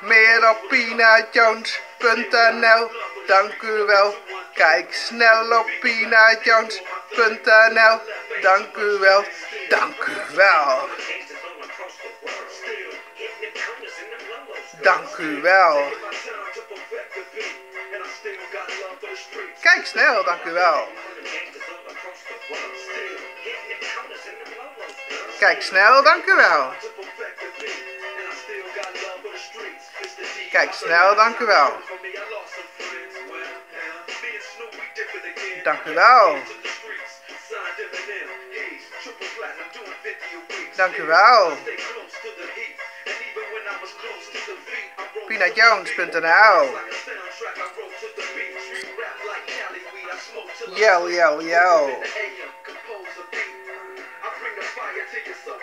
Meer op pinajones.nl. Dank u wel. Kijk snel op pinajones.nl. Dank u wel. Dank u wel. Dank u wel. Kijk snel, dank u wel. Kijk snel, dank u wel. Kijk snel, dank u wel. Dank u wel. Dank u wel. pinajones.nl. Yo, yo, yo.